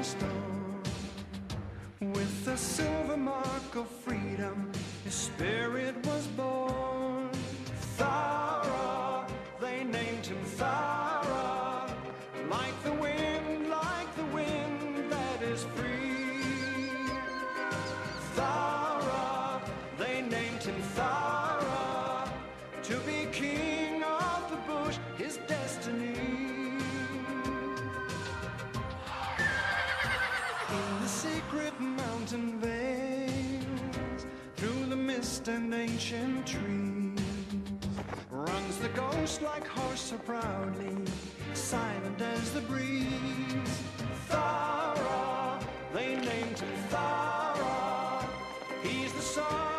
stone. With the silver mark of freedom, his spirit was born. Thara, they named him Thara, like the wind that is free. Thara, they named him Thara, to be king of the bush, his destiny. In the secret mountain vales, through the mist and ancient trees, runs the ghost like horse so proudly, silent as the breeze. Thara, they named him Thara, he's the son